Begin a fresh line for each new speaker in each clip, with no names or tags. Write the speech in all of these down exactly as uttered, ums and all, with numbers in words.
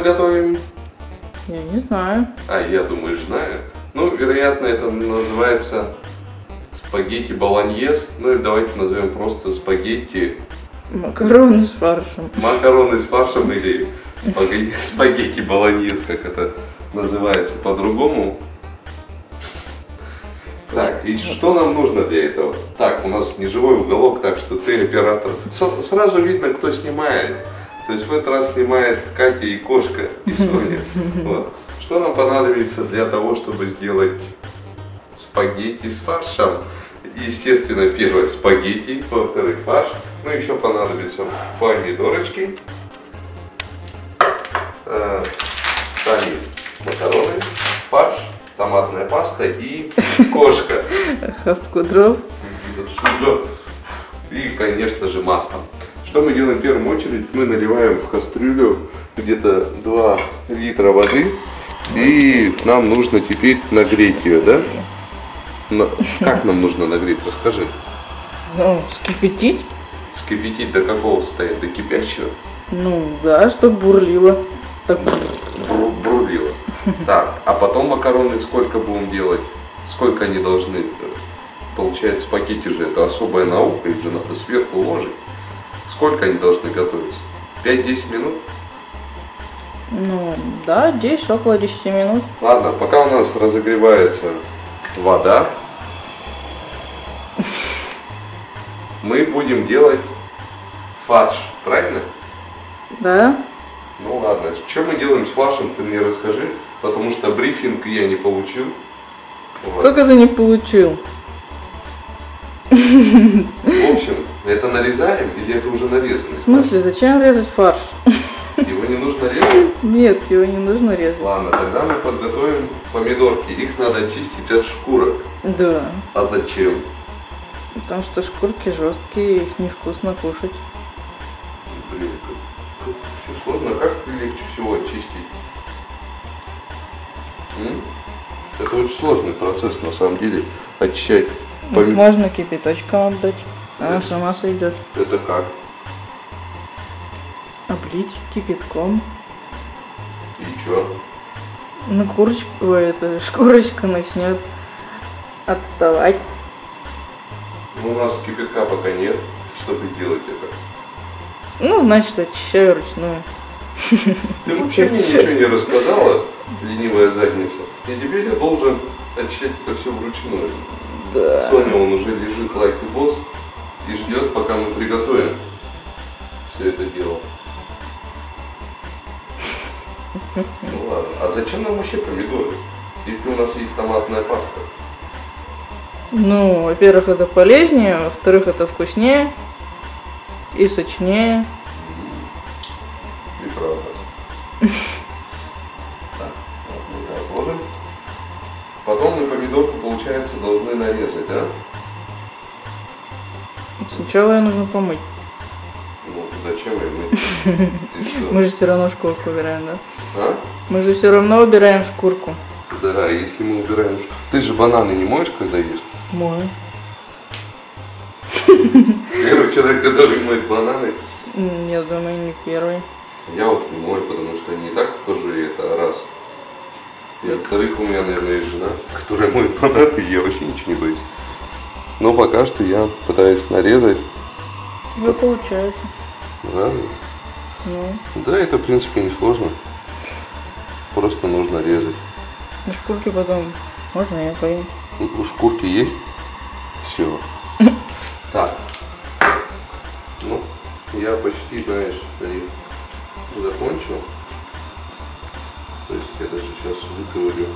готовим?
Я не знаю.
А, я думаю, знаю. Ну, вероятно, это называется спагетти болоньез. Ну, или давайте назовем просто спагетти...
Макароны с фаршем.
Макароны с фаршем или спагетти, спагетти болоньез, как это называется по-другому. Так, и что нам нужно для этого? Так, у нас неживой уголок, так что ты оператор. С сразу видно, кто снимает. То есть в этот раз снимает Катя и кошка, и Соня. Вот. Что нам понадобится для того, чтобы сделать спагетти с фаршем? Естественно, первое спагетти, во-вторых фарш. Ну, еще понадобятся помидорочки, э, сами макароны, фарш, томатная паста и кошка.
Хавку дров.
И, конечно же, масло. Что мы делаем в первую очередь? Мы наливаем в кастрюлю где-то два литра воды. И нам нужно теперь нагреть ее, да? Но как нам нужно нагреть? Расскажи.
Ну, вскипятить.
Вскипятить до какого состояния? До кипящего?
Ну, да, чтобы бурлило. Так...
Бру бурлило. Так, а потом макароны сколько будем делать? Сколько они должны... Получается, спагетти же это особая наука, их же надо сверху ложить. Сколько они должны готовиться? пять-десять минут?
Ну, да, десять, около десяти минут.
Ладно, пока у нас разогревается вода, мы будем делать фарш, правильно?
Да.
Ну ладно, что мы делаем с фаршем, ты мне расскажи, потому что брифинг я не получил. Вот.
Как это не получил?
В общем, это нарезаем или это уже нарезано?
В смысле, зачем резать фарш?
Его не нужно резать?
Нет, его не нужно резать.
Ладно, тогда мы подготовим помидорки. Их надо очистить от шкурок.
Да.
А зачем?
Потому что шкурки жесткие, их невкусно кушать.
Блин, как, как все сложно. А как легче всего очистить? М? Это очень сложный процесс, на самом деле. Очищать помидоры.
Можно кипяточком отдать. Она
Это...
сама сойдет.
Это как?
Облить кипятком.
И что?
Ну, курочку, это, шкурочка начнет отставать.
Ну, у нас кипятка пока нет, чтобы делать это.
Ну, значит, очищаю ручную.
Ты вообще мне ничего не рассказала, ленивая задница. И теперь я должен очищать это все вручную.
Да.
Соня, он уже лежит лайк и босс и ждет, пока мы приготовим все это дело. Ну ладно, а зачем нам вообще помидоры, если у нас есть томатная паста?
Ну, во-первых, это полезнее, во-вторых, это вкуснее и сочнее.
И правда. Так, вот мы это отложим. Потом мы помидорку, получается, должны нарезать, да?
Сначала ее нужно помыть.
Ну, зачем ее мыть?
Мы же все равно шкурку убираем, да?
А?
Мы же все равно убираем шкурку.
Да, если мы убираем... Ты же бананы не моешь, когда ешь?
Мою.
Первый человек, который моет бананы.
Я думаю, не первый.
Я вот не мою, потому что они и так в кожуре, это раз. И во-вторых, у меня, наверное, есть жена, которая моет бананы, и я вообще ничего не боюсь. Но пока что я пытаюсь нарезать.
Ну, получается.
Да?
Ну.
Да, это в принципе не сложно. Просто нужно резать.
На шкурке потом можно я поем.
У шкурки есть? Все. Так. Ну, я почти, знаешь, закончил. То есть я даже сейчас выковырю.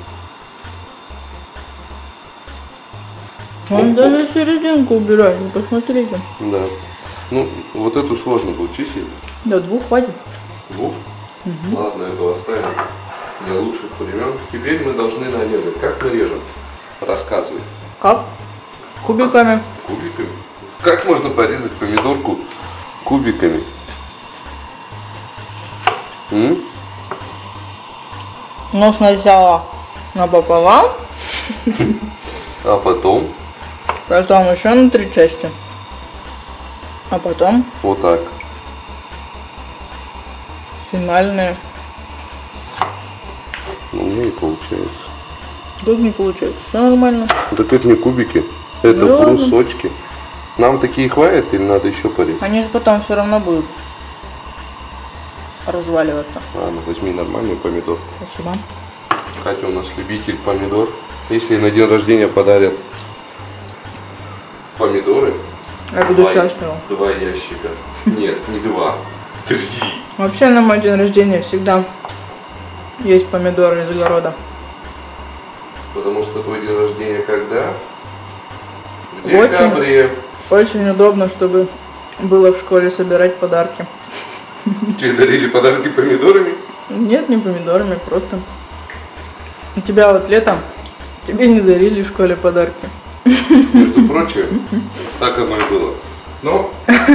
Он даже серединку убирает, вы посмотрите.
Да. Ну, вот эту сложно будет чистить.
Да, двух хватит.
Двух?
Угу.
Ладно, эту оставим для лучших времен. Теперь мы должны нарезать. Как мы режем? Рассказывай.
Как? Кубиками.
Кубиками? Как можно порезать помидорку кубиками? М?
Ну, сначала напополам,
А потом?
потом еще на три части. А потом
Вот так.
финальные
Ну, у меня не получается.
Как не получается? Все нормально.
Так это не кубики, это
Ну, ладно.
брусочки. Нам такие хватит или надо еще порезать?
Они же потом все равно будут разваливаться.
Ладно, возьми нормальный помидор.
Спасибо.
Катя у нас любитель помидор. Если на день рождения подарят помидоры,
Я буду
два,
счастлива.
два ящика. Нет, не два, три.
Вообще на мой день рождения всегда есть помидоры из огорода.
Потому что твой день рождения когда? В
Очень.
декабре.
Очень удобно, чтобы было в школе собирать подарки.
Тебе дарили подарки помидорами?
Нет, не помидорами, просто. У тебя вот летом тебе не дарили в школе подарки.
Между прочим, так оно и было. Но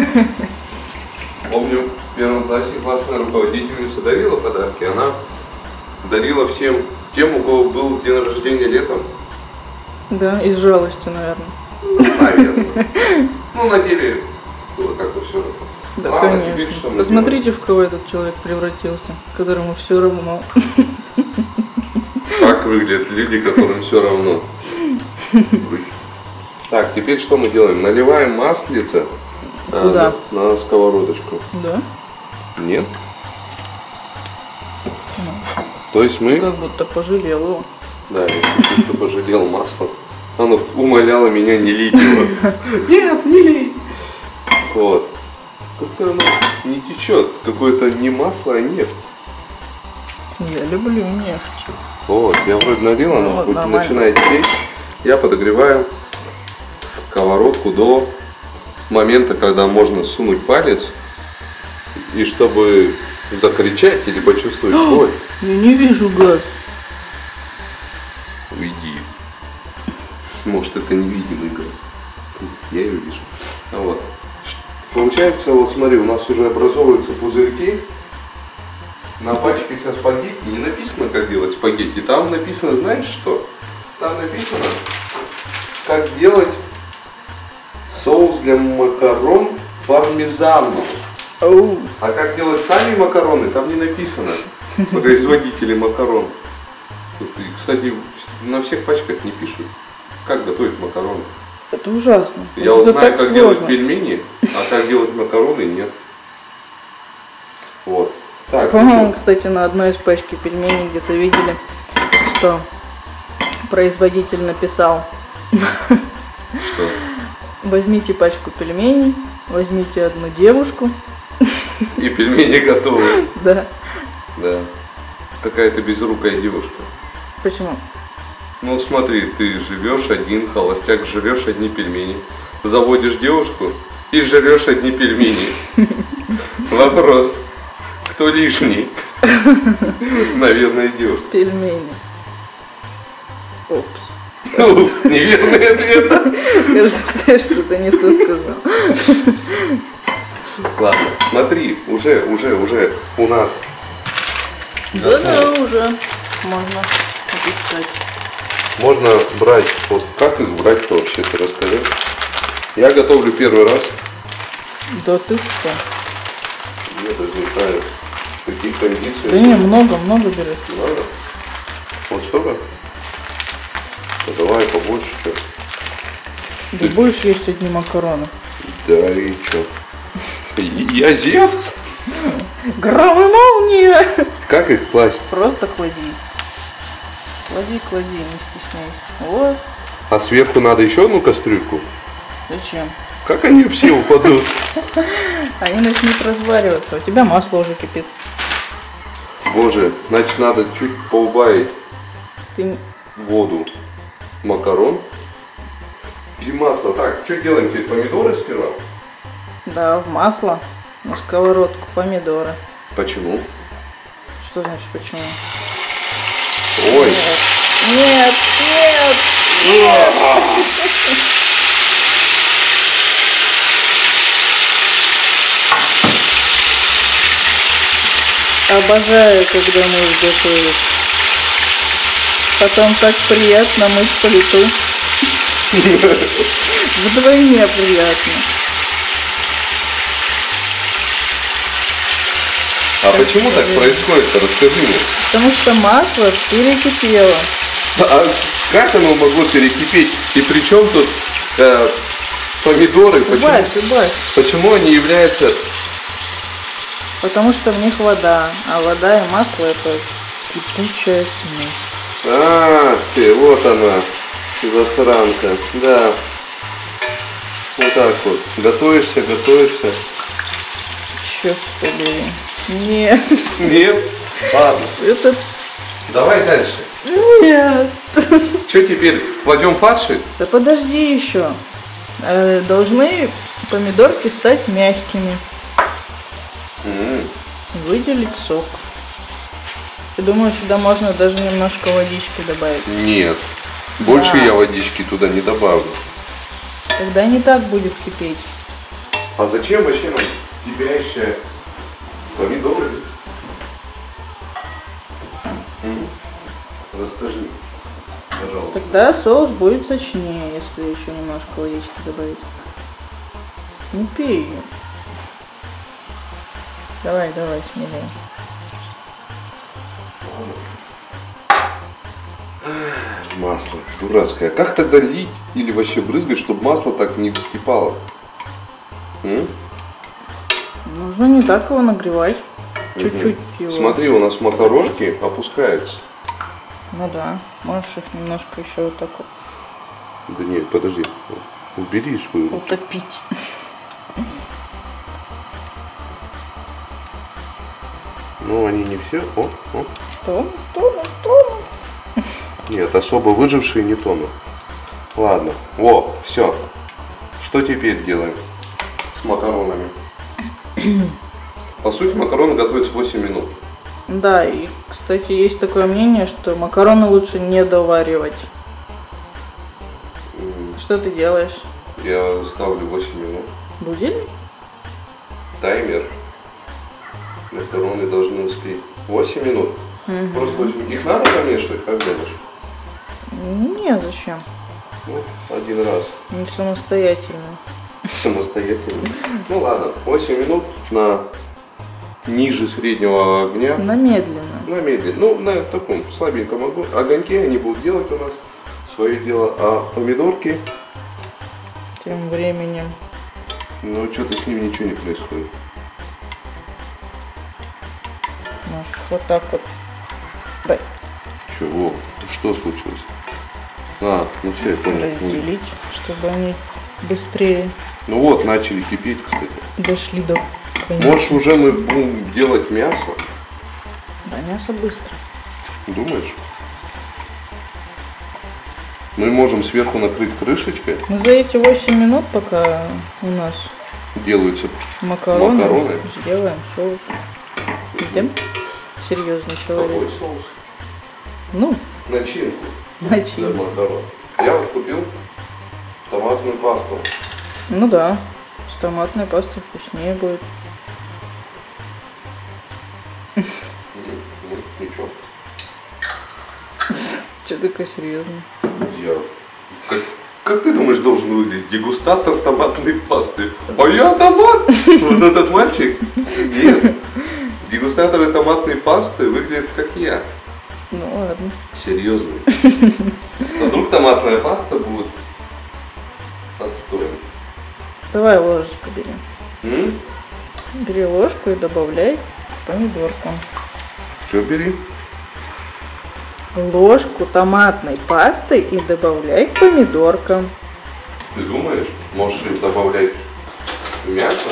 помню, в первом классе классная руководительница дарила подарки. Она дарила всем тем, у кого был день рождения летом.
Да, из жалости, наверное.
Наверное. Ну, на деле было как-то все равно.
Да,
Ладно,
конечно.
теперь что мы
Посмотрите, в кого этот человек превратился, которому все равно.
делаем? Как выглядят люди, которым все равно. Так, теперь что мы делаем? Наливаем маслице а,
Куда?
на, на сковородочку.
Да?
Нет? То есть мы...
Как будто пожалел его.
Да, я чуть-чуть что пожалел масло. Оно умоляло меня не лить его. Нет, не лей! Вот. Как-то оно не течет. Какое-то не масло, а нефть.
Я люблю нефть.
Вот, я вроде налил, оно
Вот,
вот
нормально.
начинает течь. Я подогреваю сковородку до момента, когда можно сунуть палец. И чтобы закричать или почувствовать боль.
Я не вижу газ.
Уйди. Может, это невидимый газ. Я ее вижу. Вот. Получается, вот смотри, у нас уже образовываются пузырьки. На пачке со спагетти не написано, как делать спагетти. Там написано, знаешь что? Там написано, как делать соус для макарон пармезану.
Оу.
А как делать сами макароны, там не написано. Производители макарон. И, кстати, на всех пачках не пишут, как готовить макароны.
Это ужасно.
Я
Это
вот знаю,
так
как
сложно.
делать пельмени, а как делать макароны нет. Вот. Так,
По-моему,
ну
кстати, на одной из пачки пельменей где-то видели, что производитель написал:
что?
возьмите пачку пельменей, возьмите одну девушку.
И пельмени готовы.
Да.
Да. Какая-то безрукая девушка.
Почему?
Ну смотри, ты живешь один, холостяк, жрешь одни пельмени. Заводишь девушку и жрешь одни пельмени. Вопрос. Кто лишний? Наверное, девушка.
Пельмени. Опс.
Упс, неверный ответ.
Кажется, я что-то не то сказал.
Ладно, смотри, уже, уже, уже у нас.
Да-да, уже можно опускать.
Можно брать, вот как их брать-то вообще, ты расскажи. Я готовлю первый раз.
Да ты что?
Я даже не знаю, какие кондиции.
Да не, много-много берешь.
Надо? Вот столько? Ну, давай побольше, что.
Да будешь есть одни макароны.
Да и чё? Я Зевс?
Гром и молния!
Как их класть?
Просто клади. Клади, клади, не стесняйся. Вот.
А сверху надо еще одну кастрюльку?
Зачем?
Как они все упадут?
Они начнут развариваться. У тебя масло уже кипит.
Боже, значит надо чуть поубавить
Ты...
воду, макарон и масло. Так, что делаем теперь? Помидоры сперва?
Да, в масло, на сковородку, помидоры.
Почему?
Что значит почему?
Ой!
Нет, нет, нет! Обожаю, когда муж готовит. Потом так приятно мыть плиту. Вдвойне приятно.
А почему так происходит-то? Расскажи мне.
Потому что масло перекипело.
А как оно могло перекипеть? И при чем тут э, помидоры?
Убавь,
Почему,
убавь.
почему они являются...
Потому что в них вода. А вода и масло это кипучая смесь.
А, ты, вот она, засранка. Да. Вот так вот. Готовишься, готовишься.
Черт побери. Нет.
Нет? Ладно.
Это...
Давай дальше.
Нет.
Что теперь? Кладем фарши?
Да подожди еще. Э, должны помидорки стать мягкими.
М-м.
Выделить сок. Ты думаешь, сюда можно даже немножко водички добавить?
Нет. Больше
Да.
я водички туда не добавлю.
Тогда не так будет кипеть.
А зачем вообще нам кипящие помидоры? М? Расскажи, пожалуйста.
Тогда соус будет сочнее, если еще немножко водички добавить. Не пей ее. Давай, давай, смелее.
Масло дурацкое. Как тогда лить или вообще брызгать, чтобы масло так не вскипало? М?
Нужно не так его нагревать. Чуть-чуть его.
Смотри, у нас макарошки опускаются.
Ну да, можешь их немножко еще вот так вот
Да нет, подожди. Убери свою руку.
утопить.
Ну, они не все. О, о.
Тонут, тонут, тонут.
Нет, особо выжившие не тонут. Ладно. О, все. Что теперь делаем с макаронами? По сути, макароны готовятся восемь минут.
Да, и, кстати, есть такое мнение, что макароны лучше не доваривать.
М,
Что ты делаешь?
Я ставлю восемь минут.
Будильник?
Таймер. Макароны должны успеть. восемь минут.
Мгм.
Просто их надо помешивать, как делаешь?
Не, зачем?
Ну, один раз.
Не самостоятельно.
Самостоятельно. Ну ладно, восемь минут на ниже среднего огня.
На медленно.
На медленно. Ну, на таком слабеньком огонь. Огоньке они будут делать у нас свое дело. А помидорки,
Тем временем.
ну, что-то с ними ничего не происходит.
Можешь вот так вот. Дай.
Чего? Что случилось? А, ну все, я понял.
Разделить, чтобы они быстрее
Ну вот, начали кипеть, кстати.
дошли до конца.
Может, уже мы будем делать мясо?
Да, мясо быстро.
Думаешь? Мы можем сверху накрыть крышечкой.
Ну, за эти восемь минут, пока у нас
Делаются
макароны,
макароны.
сделаем соус. Идем? Серьезный человек.
Какой соус?
Ну,
Начинку для
начинку.
макарон. Я вот купил томатную пасту.
Ну да, с томатной пастой вкуснее будет.
М, ну, ничего.
Че такой серьезный?
Я... Как, как ты думаешь, должен выглядеть дегустатор томатной пасты? А я томат! Вот этот мальчик? Нет. Дегустаторы томатной пасты выглядят как я.
Ну ладно.
Серьезный. А вдруг томатная паста будет отстоем?
Давай ложечку бери.
М?
Бери ложку и добавляй помидорку.
Что бери?
Ложку томатной пасты и добавляй к помидоркам.
Ты думаешь, можешь их добавлять в мясо?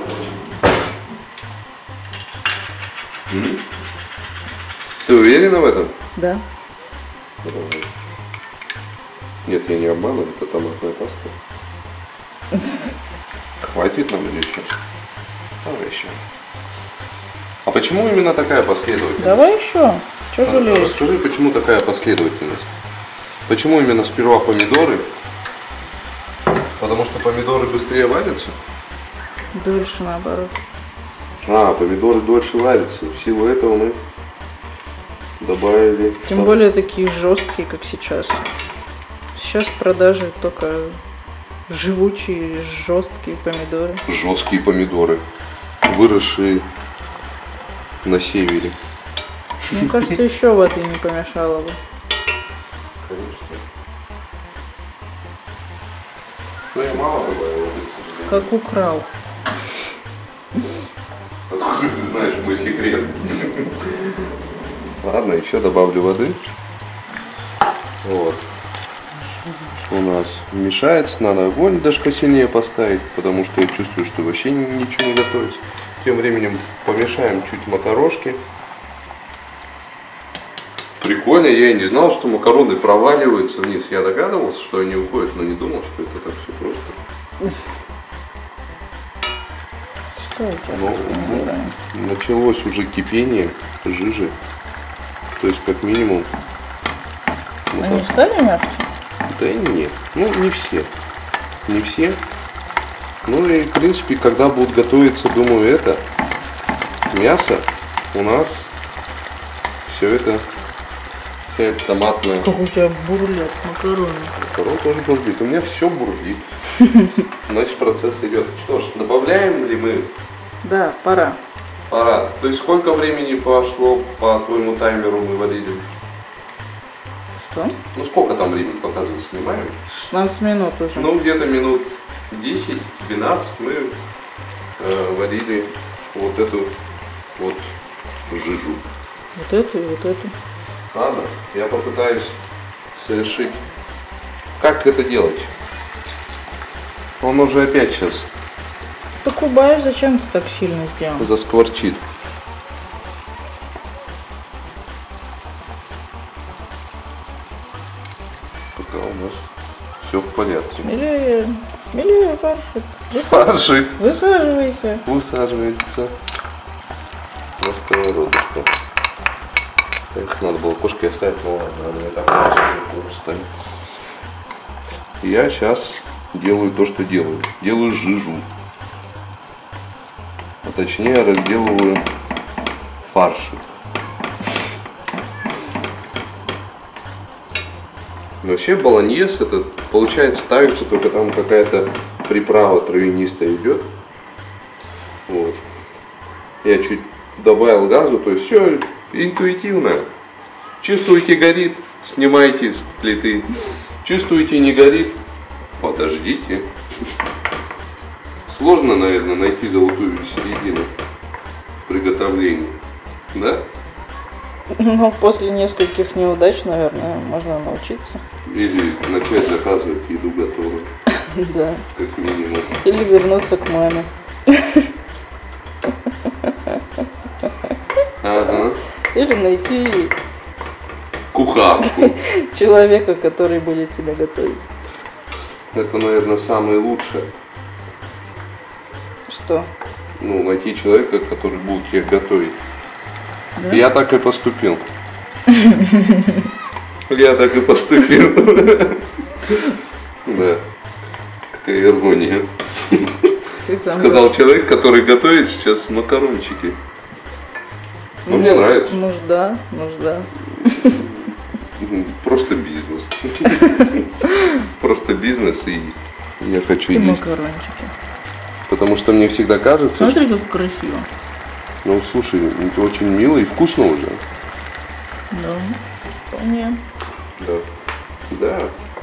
М? Ты уверена в этом?
Да.
Давай. Нет, я не обманываю, это томатная паста. Хватит нам или еще? Давай еще. А почему именно такая последовательность?
Давай еще. Че
А,
жалеешь?
Расскажи, почему такая последовательность? Почему именно сперва помидоры? Потому что помидоры быстрее варятся?
Дольше наоборот.
А, помидоры дольше варятся. В силу этого мы добавили...
Тем более такие жесткие, как сейчас. Сейчас в продаже только живучие, жесткие помидоры.
Жесткие помидоры, выросшие
на севере.
Мне кажется, еще воды не помешало бы.
Конечно. Ну я мало добавил воды.
Как украл.
Откуда ты знаешь мой секрет?
Ладно, еще добавлю воды. Вот. У нас мешается, надо огонь даже посильнее поставить, потому что я чувствую, что вообще ничего не готовится. Тем временем помешаем чуть макарошки.
Прикольно, я и не знал, что макароны проваливаются вниз. Я догадывался, что они уходят, но не думал, что это так все просто.
Что у тебя?
Ну, ну, началось уже кипение жижи. То есть как минимум. вот
Они
так.
стали мягче?
Да и нет. Ну не все. Не все. Ну и в принципе, когда будет готовиться, думаю, это мясо, у нас все это, вся эта томатная.
Как у тебя бурлят макароны.
Макарон тоже бурлит. У меня все бурлит. Значит, процесс идет. Что ж, добавляем ли мы?
Да, пора.
Пора. То есть сколько времени пошло по твоему таймеру мы варили?
Что?
Ну сколько там времени показывает, снимаем?
шестнадцать минут уже.
Ну где-то минут десять-двенадцать мы э, варили вот эту вот жижу.
Вот эту и вот эту.
Ладно, я попытаюсь совершить. Как это делать? Он уже опять сейчас
Покубаешь, зачем ты так сильно сделал?
заскворчит. Пока у нас все в порядке.
Смелее, смелее, паршик.
Фаршик
Высаживайся.
усаживается на сковородочку. Конечно, надо было кошки оставить, но ладно, она и так у нас уже просто. Я сейчас делаю то, что делаю. Делаю жижу. А точнее разделываю фаршик.
Вообще болоньез это получается так же, только там какая-то приправа травянистая идет. Вот. Я чуть добавил газу, то есть все интуитивно. Чувствуете, горит, снимайте с плиты. Чувствуете, не горит, подождите. Сложно, наверное, найти золотую середину приготовления. Да?
Ну, после нескольких неудач, наверное, можно научиться.
Или начать заказывать еду готовую,
Да.
как минимум.
Или вернуться к маме.
Ага.
Или найти
Кухарку.
человека, который будет тебя готовить.
Это, наверное, самое лучшее.
Что?
Ну, найти человека, который будет их готовить.
Да?
Я так и поступил.
Я так и поступил. Да. Какая ирония.
Ты сам
Сказал человек, который готовит сейчас макарончики. Ну, мне нравится.
Нужда, нужда.
Просто бизнес. Просто бизнес, и
Я хочу
И
есть.
макарончики.
Потому что мне всегда кажется, что...
Смотри, как красиво.
Ну, слушай, это очень мило и вкусно уже.
Да, вполне.
Да. Да.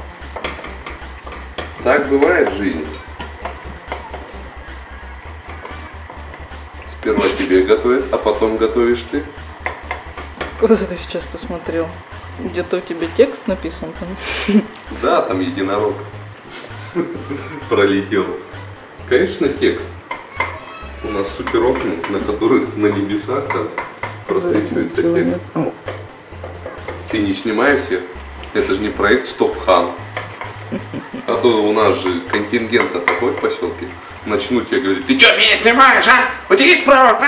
Так бывает в жизни. Сперва тебе готовят, а потом готовишь ты.
Куда ты сейчас посмотрел? Где-то у тебя текст написан там?
Да, там единорог пролетел. Конечно, текст. У нас супер окна, на которых на небесах там просвечивается
Ничего
текст.
нет.
Ты не снимай всех. Это же не проект Стоп-Хан. А то у нас же контингент такой в поселке. Начнут тебе говорить: ты что, меня снимаешь, а? У тебя есть право?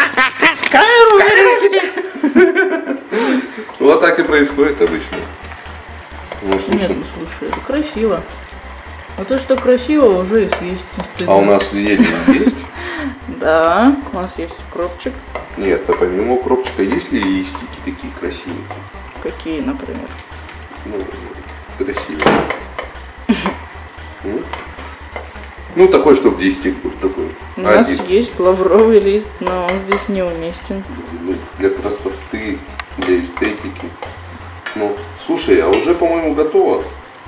Камеру!
Вот так и происходит обычно.
Ну,
Нет,
слушай,
ну слушай, это красиво. А то, что красиво, уже и съесть не стыдно.
а у нас зелень есть?
Да, у нас есть укропчик.
Нет, а помимо укропчика есть ли листики такие красивые?
Какие, например?
Ну, красивые. М? Ну, такой, чтобы десятик был такой.
У нас
Один.
есть лавровый лист, но он здесь неуместен.
Ну, для красоты, для эстетики. Ну, слушай, а уже, по-моему, готово.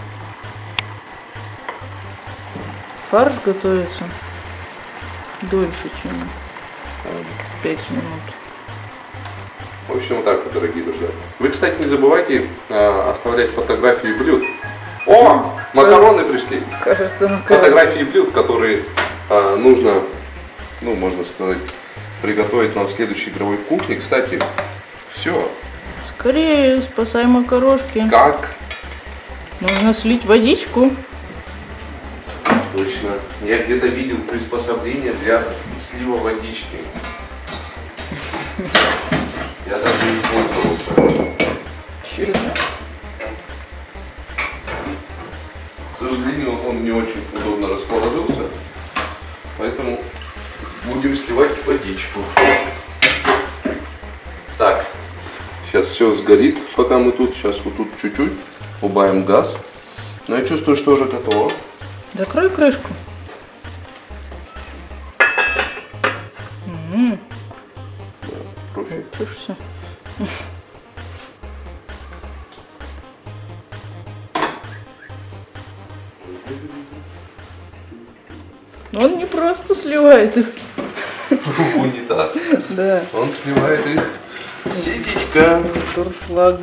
Фарш готовится дольше, чем пять минут.
В общем, вот так вот, дорогие друзья. Вы, кстати, не забывайте а, оставлять фотографии блюд. О, макароны пришли.
Кажется, макароны.
Фотографии блюд, которые а, нужно, ну, можно сказать, приготовить нам в следующей игровой кухне. Кстати, все.
Скорее, спасай макарошки.
Как?
Нужно слить водичку.
Точно. Я где-то видел приспособление для слива водички. Я даже использовался.
Серьезно?
К сожалению, он не очень удобно расположился, поэтому будем сливать водичку. Так, сейчас все сгорит, пока мы тут. Сейчас вот тут чуть-чуть убавим газ. Но я чувствую, что уже готово.
Закрой крышку. М-м,
Профи.
чушься. Он не просто сливает их.
В унитаз.
Да.
Он сливает их в ситечко.
Дуршлаг.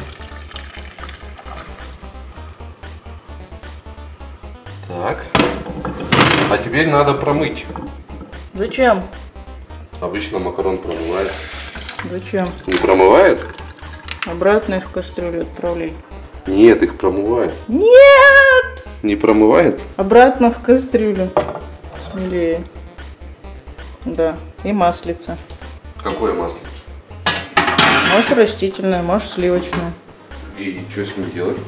Так. А теперь надо промыть.
Зачем?
Обычно макарон промывает.
Зачем?
Не промывает?
Обратно их в кастрюлю отправляй.
Нет, их промывает.
Нет!
Не промывает?
Обратно в кастрюлю. Смелее. Да. И маслица.
Какое масло?
Можешь растительное, можешь сливочное.
И что с ним делать?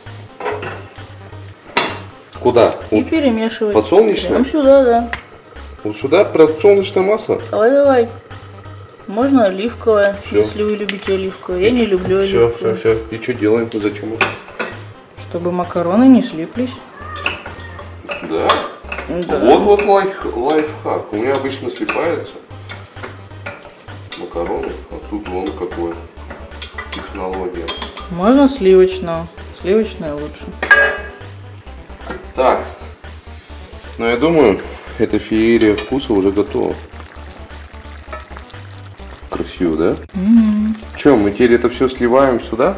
Куда?
И
Вот,
перемешивать.
подсолнечное?
Прям сюда, да.
вот сюда подсолнечное масло?
Давай, давай. Можно оливковое,
Всё.
если вы любите оливковое. Я не люблю
Все,
оливковое.
все, все. И что делаем? Зачем это?
Чтобы макароны не слиплись.
Да?
Да.
Вот вот лайф, лайфхак. У меня обычно слипаются макароны, а тут вон какой технология.
Можно сливочного. Сливочное лучше.
Так. Ну я думаю, эта феерия вкуса уже готова. Красиво, да?
М-м.
Че, мы теперь это все сливаем сюда?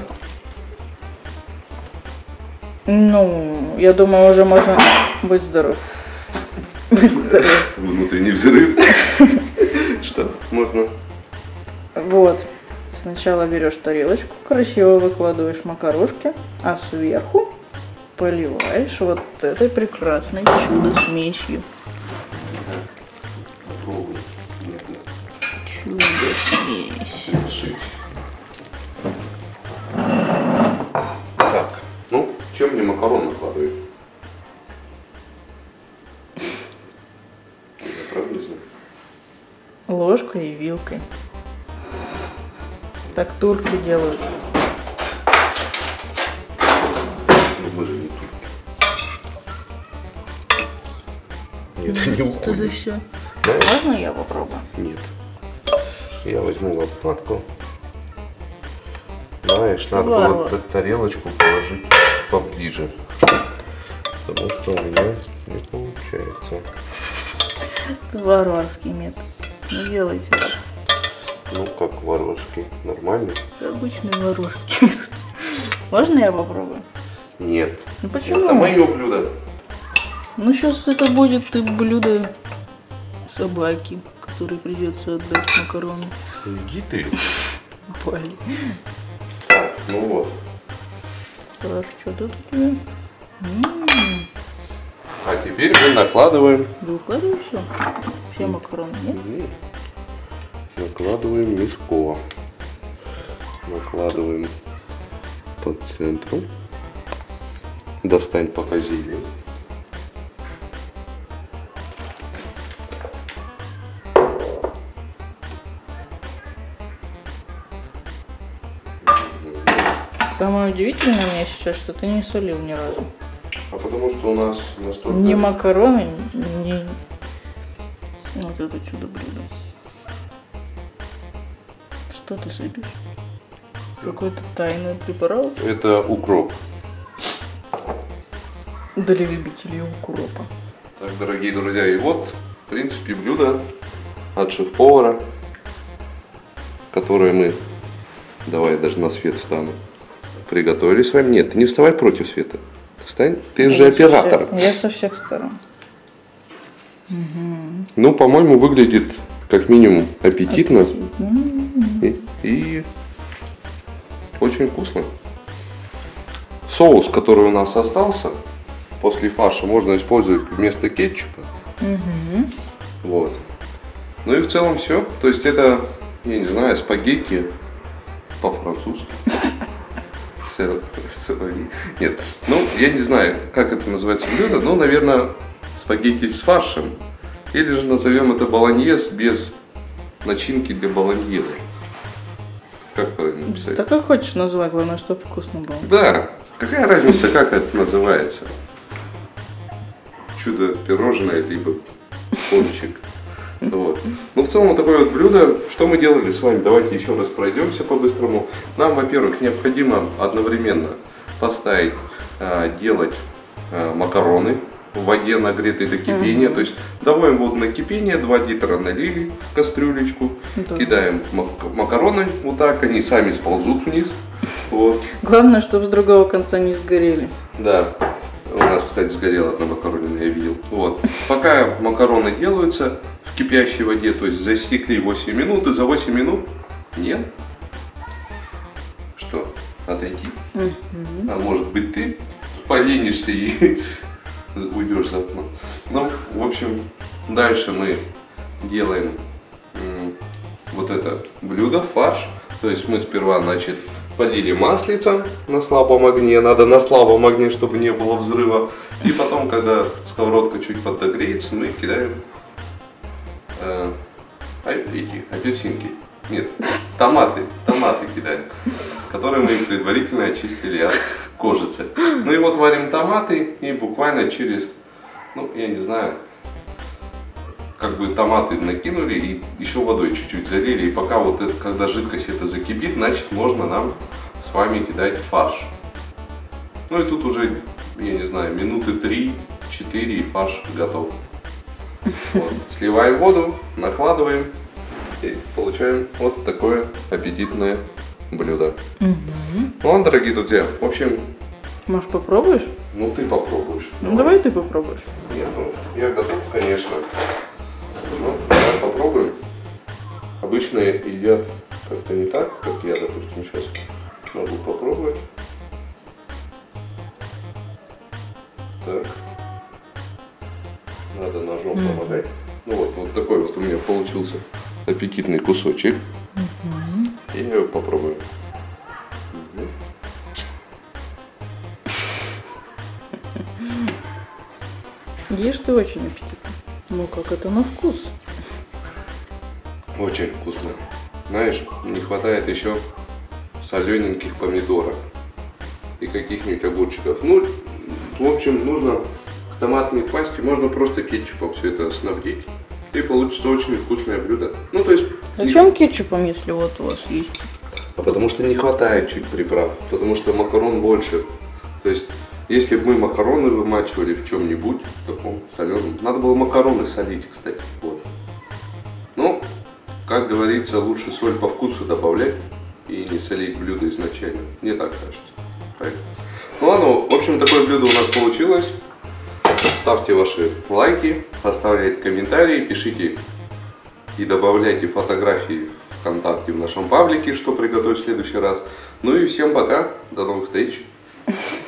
Ну, я думаю, уже можно быть здоров. Быть здоров.
Внутренний взрыв. Что? Можно?
Вот. Сначала берешь тарелочку, красиво выкладываешь макарошки, а сверху поливаешь вот этой прекрасной чудо-смесью.
Попробуй. Нет, нет.
Чудо-смесь.
Так, ну, чем мне макарон накладывает? Я правда не знаю.
Ложкой и вилкой. Так турки делают.
Ну, мы же не турки. Нет, не
Что за
уходим.
все?
Да?
Можно я попробую?
Нет. Я возьму лопатку. Знаешь, надо было
Варвар.
т- тарелочку положить поближе. Потому что у меня не получается.
Это варварский метод. Не делайте так.
Ну, как варварский. Нормально?
Обычный варварский метод. Можно я попробую?
Нет.
Ну почему?
Это мое блюдо.
Ну сейчас это будет и блюдо собаки, которой придется отдать макароны.
Иди ты.
Пали.
Так, ну вот.
Так, что тут у тебя? М-м-м.
А теперь мы накладываем.
Выкладывай все? Все макароны, нет?
М, Накладываем легко. Накладываем по центру. Достань пока зелень.
Самое удивительное мне сейчас, что ты не солил ни разу.
А потому что у нас настолько...
Ни макароны, ни вот это чудо-блюдо. Что ты сыпешь? Какой-то тайный препарат
Это укроп.
для любителей укропа.
Так, дорогие друзья, и вот, в принципе, блюдо от шеф-повара, которое мы, давай даже на свет встану, приготовили с вами. Нет, ты не вставай против света. Встань, ты же
Я
оператор.
со всех- я со всех сторон.
Ну, по-моему, выглядит как минимум аппетитно
М.
и, и очень вкусно. Соус, который у нас остался после фарша, можно использовать вместо кетчупа.
Мгм.
Вот. Ну и в целом все. То есть это, я не знаю, спагетти по-французски. Сэр- сыроги. Нет, ну я не знаю, как это называется блюдо, но, наверное, спагетти с фаршем. Или же назовем это болоньез без начинки для болоньеза. Как правильно написать?
Да как хочешь называй, главное, чтобы вкусно было.
Да, какая разница, как это называется? Чудо пирожное, либо пончик. Вот. Ну, в целом, вот такое вот блюдо. Что мы делали с вами? Давайте еще раз пройдемся по-быстрому. Нам, во-первых, необходимо одновременно поставить, а, делать а, макароны в воде, нагретой до кипения.
Мгм.
То есть доводим воду на кипение, два литра налили в кастрюлечку,
Да.
кидаем мак- макароны, вот так, они сами сползут вниз. Вот.
Главное, чтобы с другого конца не сгорели.
Да, у нас, кстати, сгорела одна макаронина, я видел. Вот. Пока макароны делаются в кипящей воде, то есть засекли восемь минут, и за восемь минут нет. Что, отойти?
Мгм.
А может быть ты поленишься и уйдешь за окно. Ну, в общем, дальше мы делаем м, вот это блюдо, фарш. То есть мы сперва, значит, полили маслицем на слабом огне. Надо на слабом огне, чтобы не было взрыва. И потом, когда сковородка чуть подогреется, мы кидаем э, а, эти апельсинки. Нет, томаты. Томаты кидаем, которые мы предварительно очистили от кожицы. Ну и вот варим томаты, и буквально через, ну, я не знаю, как бы томаты накинули и еще водой чуть-чуть залили. И пока вот это, когда жидкость это закипит, значит можно нам с вами кидать фарш. Ну и тут уже, я не знаю, минуты три-четыре и фарш готов. Вот. Сливаем воду, накладываем и получаем вот такое аппетитное блюдо.
Мгм.
Ну ладно, дорогие друзья, в общем,
Может, попробуешь?
ну ты попробуешь.
Ну, давай ты попробуешь.
Нет, ну, я готов, конечно. Ну, давай попробуем. Обычно едят как-то не так, как я, допустим, сейчас могу попробовать. Так. Надо ножом
Мгм.
помогать. Ну вот, вот такой вот у меня получился аппетитный кусочек. И я его попробую. Мгм.
Ешь ты очень аппетитно. Ну, как это на вкус?
Очень вкусно. Знаешь, не хватает еще солененьких помидоров и каких-нибудь огурчиков. Ну, в общем, нужно к томатной пасте, можно просто кетчупом все это снабдить. И получится очень вкусное блюдо. Ну, то есть...
Зачем кетчупом, если вот у вас есть?
А потому что не хватает чуть приправ, потому что макарон больше. То есть, если бы мы макароны вымачивали в чем-нибудь таком соленом, надо было макароны солить, кстати. Вот. Ну, как говорится, лучше соль по вкусу добавлять и не солить блюдо изначально. Мне так кажется. Правильно? Ну ладно, в общем, такое блюдо у нас получилось. Ставьте ваши лайки, оставляйте комментарии, пишите и добавляйте фотографии ВКонтакте в нашем паблике, что приготовить в следующий раз. Ну и всем пока, до новых встреч.